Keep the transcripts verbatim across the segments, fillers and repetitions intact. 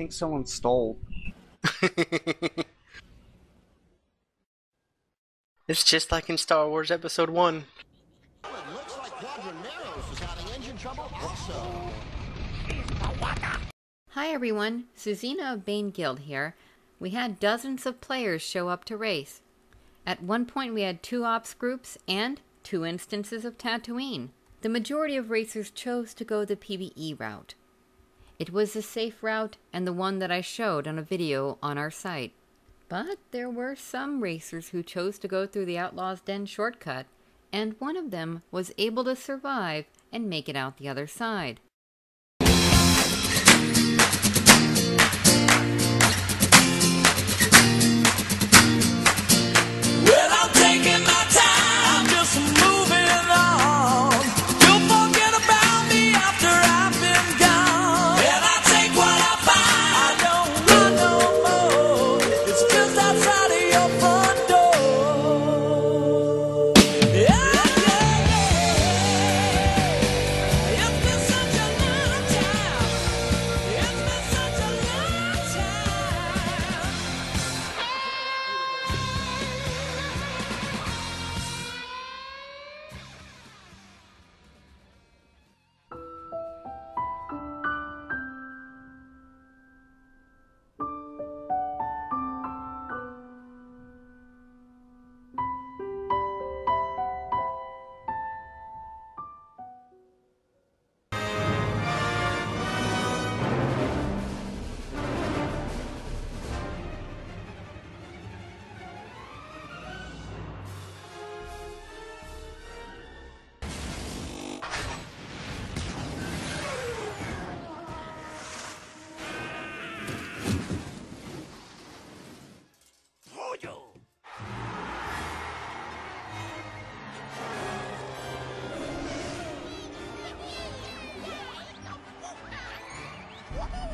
think someone stole. It's just like in Star Wars Episode one. Well, it looks like Quadraneros is having engine trouble also. Hi everyone, Susina of Bane Guild here. We had dozens of players show up to race. At one point we had two ops groups and two instances of Tatooine. The majority of racers chose to go the PvE route. It was the safe route and the one that I showed on a video on our site. But there were some racers who chose to go through the Outlaw's Den shortcut, and one of them was able to survive and make it out the other side. Well, I'm taking my time, just moving on. You'll forget about me after I've been gone. And I take what I find, I don't run no more. It's just outside of your front door. Yeah, yeah, yeah. It's been such a long time. It's been such a long time.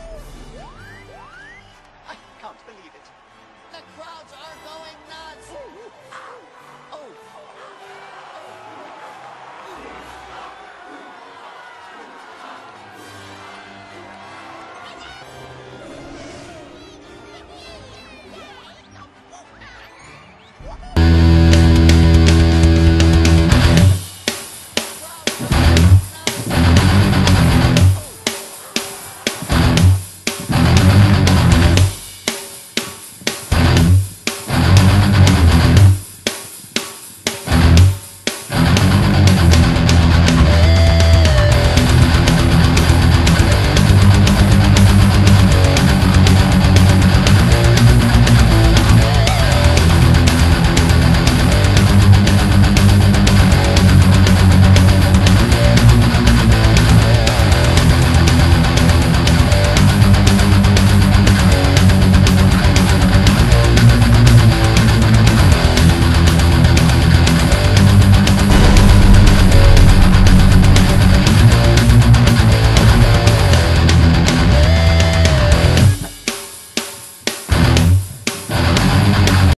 I can't believe it. The crowds are going nuts!